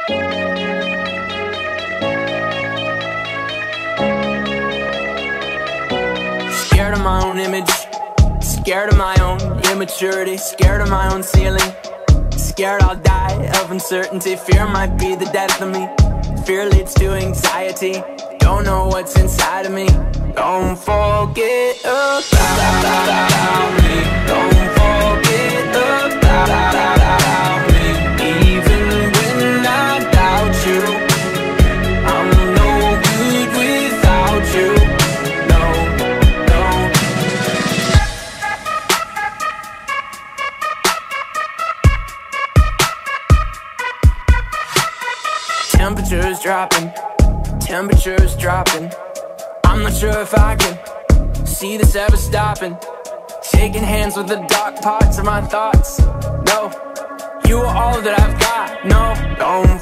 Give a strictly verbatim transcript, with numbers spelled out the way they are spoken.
Scared of my own image, scared of my own immaturity, scared of my own ceiling, scared I'll die of uncertainty. Fear might be the death of me, fear leads to anxiety. Don't know what's inside of me. Don't forget about me. Don't forget about me. Even when I doubt you, I'm no good without you. No, no. Temperature's dropping, temperature's dropping. I'm not sure if I can see this ever stopping. Shaking hands with the dark parts of my thoughts. No, you are all that I've got. No, don't